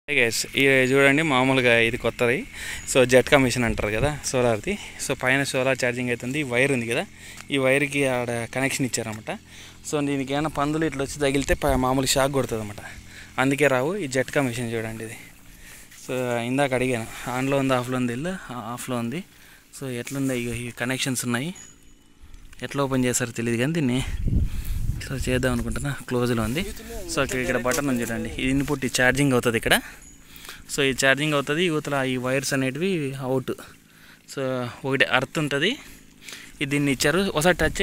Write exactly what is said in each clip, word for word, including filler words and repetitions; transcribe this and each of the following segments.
Guys ఇది చూడండి మామూలుగా ఇది కొత్తది. సో జట్కా మిషన్ అంటారు కదా సోలార్ది. సో పైన సోలార్ ఛార్జింగ్ అవుతుంది. ఈ వైర్ ఉంది కదా, ఈ వైర్కి ఆడ కనెక్షన్ ఇచ్చారన్నమాట. సో దీనికి ఏమైనా పందులు ఇట్లా వచ్చి తగిలితే మామూలు షాక్ కొడుతుంది అన్నమాట. అందుకే రావు. ఈ జట్కా మిషన్ చూడండి ఇది. సో ఇందాక అడిగాను ఆన్లో ఉంది ఆఫ్లో ఉంది, ఇల్లు ఆఫ్లో ఉంది. సో ఎట్లుంది, ఈ కనెక్షన్స్ ఉన్నాయి, ఎట్లా ఓపెన్ చేస్తారో తెలియదు కానీ దీన్ని సో చేద్దాం అనుకుంటున్నా. క్లోజ్లో ఉంది. సో ఇక్కడ ఇక్కడ బటన్ ఉంది చూడండి, ఇది ఇన్పుట్ ఛార్జింగ్ అవుతుంది ఇక్కడ. సో ఈ ఛార్జింగ్ అవుతుంది, యువతల ఈ వైర్స్ అనేటివి అవుట్. సో ఒకటి అర్త్ ఉంటుంది, ఇది దీన్ని ఇచ్చారు. ఒకసారి టచ్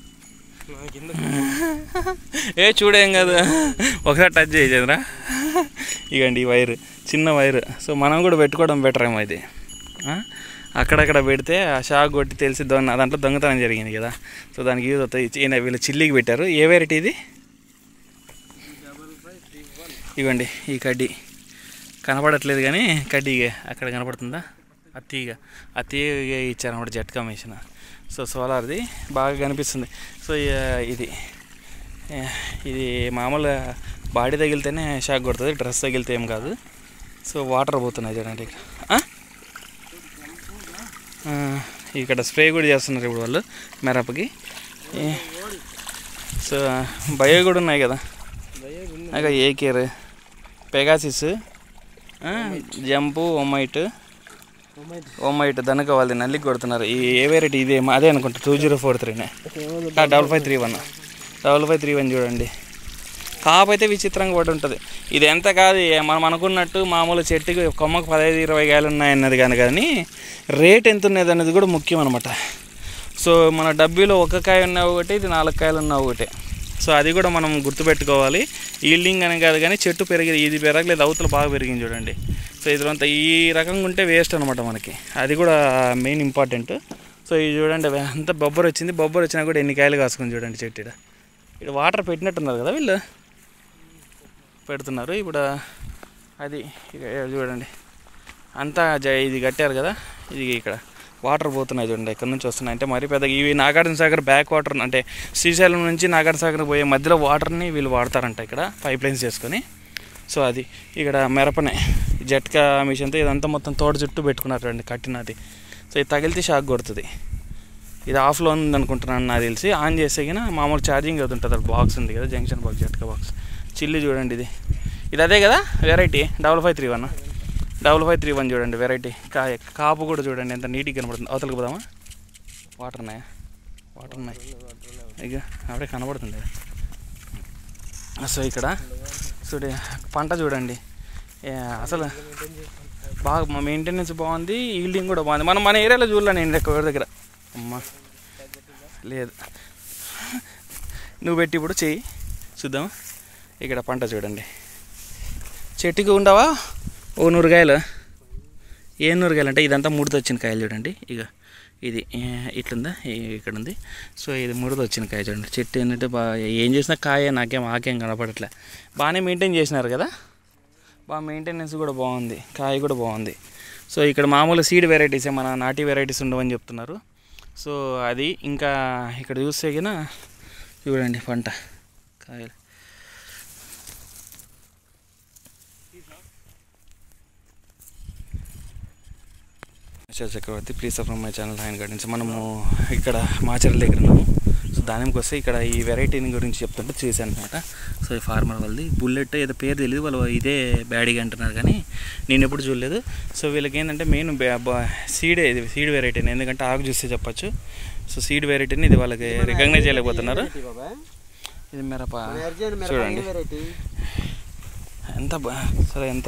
ఏ చూడేం కాదు, ఒకసారి టచ్ చేసేదిరా. ఇగండి ఈ వైర్, చిన్న వైర్. సో మనం కూడా పెట్టుకోవడం బెటర్ ఏమో ఇది. అక్కడక్కడ పెడితే ఆ షాక్ కొట్టి తెలిసి దొంగ దాంట్లో దొంగతనం జరిగింది కదా. సో దానికి యూజ్ అవుతుంది. వీళ్ళు చిల్లికి పెట్టారు. ఏ వెరైటీ ఇది? ఇవ్వండి ఈ కడ్డీ కనపడట్లేదు కానీ కడ్డీ అక్కడ కనపడుతుందా, అత్తీగా అత్తీగా ఇచ్చారన్నమాట జట్కా మిషన్. సో సోలార్ది బాగా కనిపిస్తుంది. సో ఇది ఇది మామూలుగా బాడీ తగిలితేనే షాక్ కొడుతుంది, డ్రెస్ తగిలితే ఏం కాదు. సో వాటర్ పోతున్నాయి చూడండి ఇక్కడ. ఇక్కడ స్ప్రే కూడా చేస్తున్నారు ఇప్పుడు వాళ్ళు మిరపకి. సో బయో కూడా ఉన్నాయి కదా, అక్కడ ఏ కేర్, పెగాసిస్, జంపు, ఒమైట్ ఒమైట్ దనక వాళ్ళది నల్లికి కొడుతున్నారు. ఈ ఏ వెరైటీ ఇదే అదే అనుకుంటా, టూ జీరో ఫోర్ త్రీనే double five three one double five three one చూడండి. కాపు అయితే విచిత్రంగా పడి ఉంటుంది. ఇది ఎంత కాదు మనం అనుకున్నట్టు మామూలు చెట్టుకి కొమ్మకు పదహైదు ఇరవై కాయలు ఉన్నాయన్నది కానీ కానీ రేట్ ఎంత ఉన్నది అనేది కూడా ముఖ్యం అనమాట. సో మన డబ్బీలో ఒక కాయ ఉన్న ఒకటి, ఇది నాలుగు కాయలు ఉన్న ఒకటే. సో అది కూడా మనం గుర్తుపెట్టుకోవాలి. ఈల్డింగ్ అని కాదు కానీ చెట్టు పెరిగి ఇది పెరగలేదు, అవతల బాగా పెరిగింది చూడండి. సో ఇదంతా ఈ రకంగా ఉంటే వేస్ట్ అనమాట మనకి, అది కూడా మెయిన్ ఇంపార్టెంట్. సో ఇది చూడండి అంత బొబ్బరు వచ్చింది. బొబ్బరు వచ్చినా కూడా ఎన్ని కాయలు కాసుకొని చూడండి చెట్టు. ఇక్కడ ఇక్కడ వాటర్ పెట్టినట్టున్నారు కదా వీళ్ళు, పెడుతున్నారు ఇప్పుడు. అది చూడండి అంతా ఇది కట్టారు కదా, ఇది ఇక్కడ వాటర్ పోతున్నాయి చూడండి, ఎక్కడి నుంచి వస్తున్నాయి అంటే మరీ పెద్దగా. ఇవి నాగార్జున సాగర్ బ్యాక్ వాటర్ అంటే శ్రీశైలం నుంచి నాగార్జున సాగర్ పోయే మధ్యలో వాటర్ని వీళ్ళు వాడతారంట ఇక్కడ పైప్ లైన్స్ చేసుకొని. సో అది ఇక్కడ మిరపనే జట్కా మిషన్తో ఇదంతా మొత్తం తోట చుట్టూ పెట్టుకున్నారు చూడండి కట్టినది. సో ఇది తగిలితే షాక్ కొడుతుంది. ఇది ఆఫ్లో ఉంది అనుకుంటున్నాను నాకు తెలిసి. ఆన్ చేస్తే కానీ మామూలు ఛార్జింగ్ అవుతుంటుంది. అది బాక్స్ ఉంది కదా, జంక్షన్ బాక్స్, జట్కా బాక్స్. చిల్లి చూడండి ఇది ఇది అదే కదా variety double five three one double five three one చూడండి వెరైటీ. కా కాపు కూడా చూడండి ఎంత నీట్గా కనబడుతుంది. అవతలకి పోదామా, వాటర్ ఉన్నాయా, వాటర్ ఉన్నాయి ఇక అప్పుడే కనబడుతుంది. సో ఇక్కడ చూడ పంట చూడండి అసలు బాగా మెయింటెనెన్స్ బాగుంది, ఈల్డింగ్ కూడా బాగుంది. మనం మన ఏరియాలో చూడలే నేను ఎక్కువ దగ్గర. అమ్మా లేదు, నువ్వు పెట్టి ఇప్పుడు చెయ్యి చూద్దాం. ఇక్కడ పంట చూడండి, చెట్టుకి ఉండవా ఓ నూరు కాయలు. ఏ నూరు కాయలు అంటే ఇదంతా ముడితో వచ్చిన కాయలు చూడండి. ఇక ఇది ఇట్లుందా, ఇక్కడ ఉంది. సో ఇది ముడితో వచ్చిన కాయ చూడండి. చెట్టు ఏంటంటే బాగా ఏం చేసినా కాయ నాకేం ఆకేం కనపడట్లే. బాగానే మెయింటైన్ చేసినారు కదా, బాగా మెయింటెనెన్స్ కూడా బాగుంది, కాయ కూడా బాగుంది. సో ఇక్కడ మామూలు సీడ్ వెరైటీసే, మన నాటి వెరైటీస్ ఉండవని చెప్తున్నారు. సో అది ఇంకా ఇక్కడ చూస్తే కినా చూడండి పంట కాయలు. Chakravarthi, please subscribe my channel hand gardens. మనము ఇక్కడ మాచర్ల దగ్గర ఉన్నాము. సో దానికి వస్తే ఇక్కడ ఈ వెరైటీని గురించి చెప్తుంటే చూసాను అనమాట. సో ఈ ఫార్మర్ వాళ్ళది బుల్లెట్ ఏదో పేరు తెలియదు, వాళ్ళు ఇదే బ్యాడీగా అంటున్నారు కానీ నేను ఎప్పుడు చూడలేదు. సో వీళ్ళకి ఏంటంటే మెయిన్ సీడే, ఇది సీడ్ వెరైటీని, ఎందుకంటే ఆకు చూస్తే చెప్పచ్చు. సో సీడ్ వెరైటీని ఇది వాళ్ళకి రికగ్నైజ్ చేయలేకపోతున్నారు. ఇది మిరప చూడండి ఎంత బా, సరే ఎంత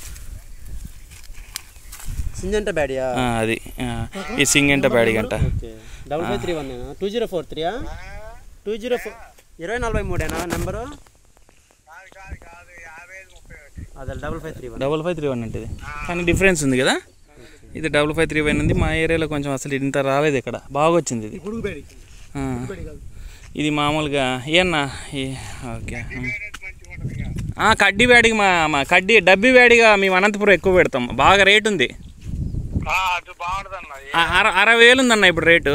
సింజంట బ్యాడియా, అది ఈ సింగంట బ్యాడీ గంట double five three one two zero four three two zero four ఇరవై నలభై మూడేనా నెంబరు? అదే double five three one double five three one అంటే ఇది, కానీ డిఫరెన్స్ ఉంది కదా. ఇది డబల్ ఫైవ్ త్రీ వన్ ఉంది. మా ఏరియాలో కొంచెం అసలు ఇంత రాలేదు, ఇక్కడ బాగా వచ్చింది ఇది. ఇది మామూలుగా ఏమన్నా ఓకే కడ్డీ బ్యాడీకి మా మా కడ్డీ డబ్బీ బ్యాడీగా మేము అనంతపురం ఎక్కువ పెడతాం, బాగా రేట్ ఉంది. అరవై వేలు ఉందన్న ఇప్పుడు రేటు.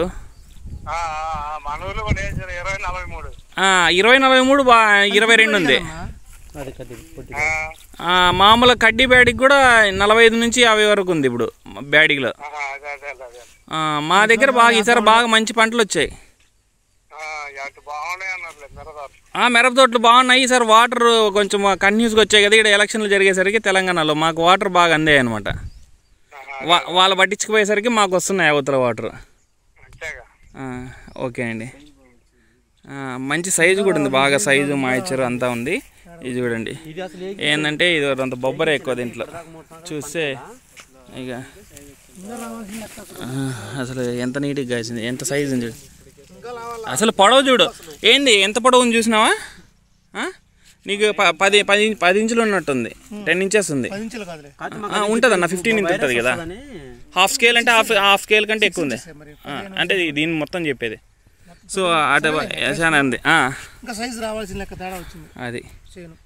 ఇరవై నలభై మూడు బా ఇరవై రెండు ఉంది. మామూలు కడ్డీ బ్యాడికి కూడా నలభై ఐదు నుంచి యాభై వరకు ఉంది ఇప్పుడు బ్యాడిగిలో. మా దగ్గర బాగా ఈసారి బాగా మంచి పంటలు వచ్చాయి. మిరప తోటలు బాగున్నాయి ఈసారి. వాటర్ కొంచెం కంటిన్యూస్గా వచ్చాయి కదా, ఇక్కడ ఎలక్షన్లు జరిగేసరికి తెలంగాణలో మాకు వాటర్ బాగా అందాయి అనమాట. వా వాళ్ళు పట్టించుకుపోయేసరికి మాకు వస్తున్నాయి అవతల వాటర్. ఓకే అండి. మంచి సైజు కూడా ఉంది, బాగా సైజు మాయిచర్ అంతా ఉంది. ఇది చూడండి ఏంటంటే ఇది అంత బొబ్బరే ఎక్కువ దీంట్లో చూస్తే. ఇక అసలు ఎంత నీట్గా కాసింది, ఎంత సైజు ఉంది చూడు. అసలు పొడవు చూడు ఏంది, ఎంత పొడవు ఉంది చూసినావా? నీకు పది పది పది ఇంచులు ఉన్నట్టుంది, టెన్ ఇంచెస్ ఉంది. ఉంటుంది అన్న, ఫిఫ్టీన్ ఇంచ్ ఉంటుంది కదా. హాఫ్ స్కేల్ అంటే హాఫ్ హాఫ్ స్కేల్ కంటే ఎక్కువ ఉంది అంటే దీన్ని మొత్తం చెప్పేది. సో అటు చాలా ఉంది. అది